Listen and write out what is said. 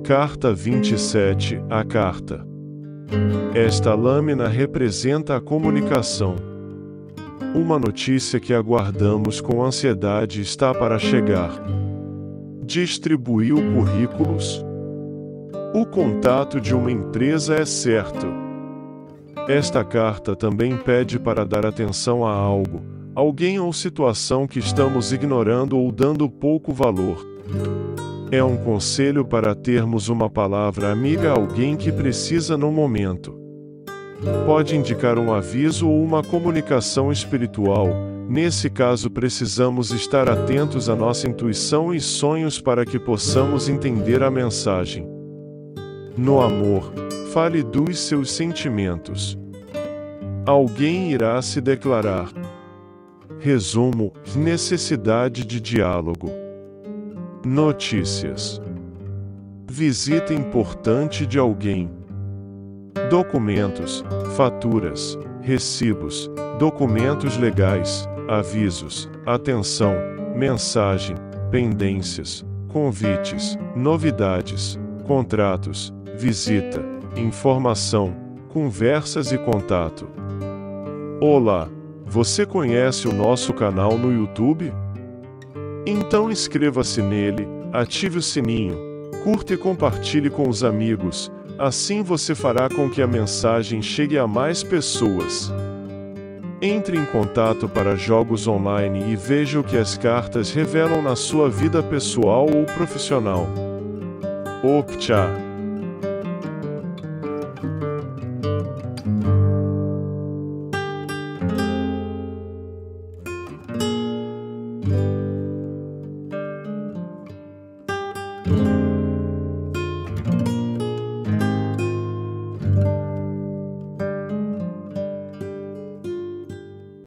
Carta 27, a carta. Esta lâmina representa a comunicação. Uma notícia que aguardamos com ansiedade está para chegar. Distribuiu currículos? O contato de uma empresa é certo. Esta carta também pede para dar atenção a algo, alguém ou situação que estamos ignorando ou dando pouco valor. É um conselho para termos uma palavra amiga a alguém que precisa no momento. Pode indicar um aviso ou uma comunicação espiritual. Nesse caso, precisamos estar atentos à nossa intuição e sonhos para que possamos entender a mensagem. No amor, fale dos seus sentimentos. Alguém irá se declarar. Resumo: necessidade de diálogo. Notícias. Visita importante de alguém. Documentos, faturas, recibos, documentos legais, avisos, atenção, mensagem, pendências, convites, novidades, contratos, visita, informação, conversas e contato. Olá, você conhece o nosso canal no YouTube? Então inscreva-se nele, ative o sininho, curta e compartilhe com os amigos, assim você fará com que a mensagem chegue a mais pessoas. Entre em contato para jogos online e veja o que as cartas revelam na sua vida pessoal ou profissional. Tchau!